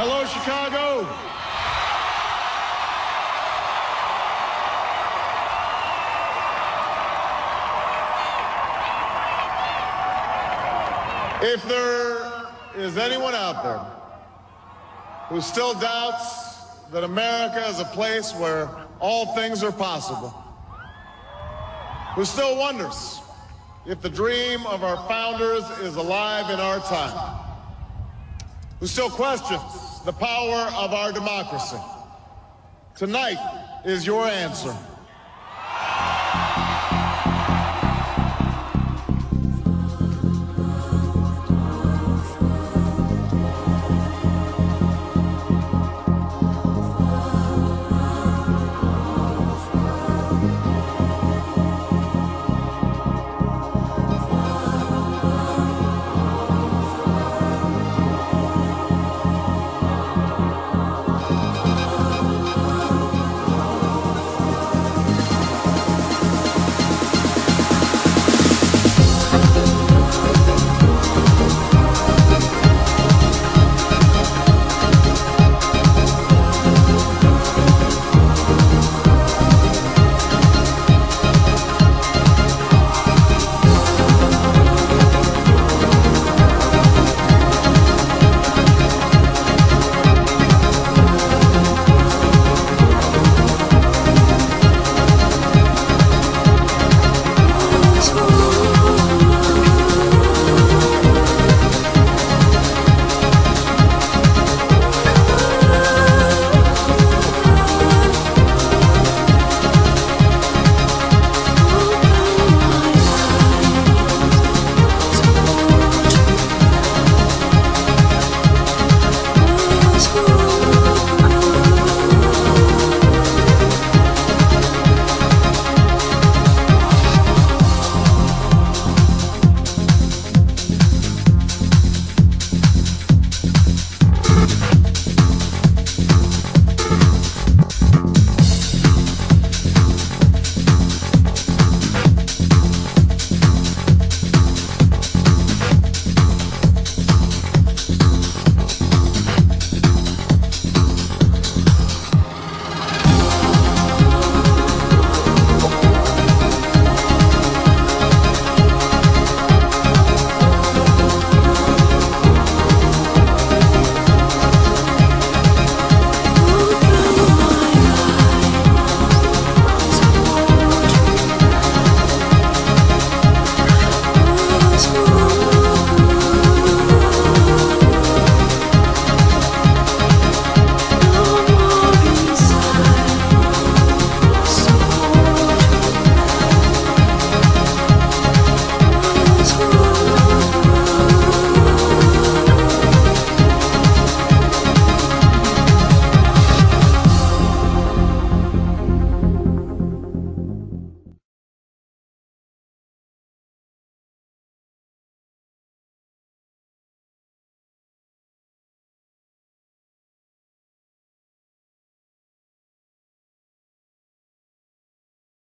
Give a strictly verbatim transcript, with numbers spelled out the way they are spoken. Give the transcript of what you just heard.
Hello, Chicago. If there is anyone out there who still doubts that America is a place where all things are possible, who still wonders if the dream of our founders is alive in our time, who still questions the power of our democracy, tonight is your answer.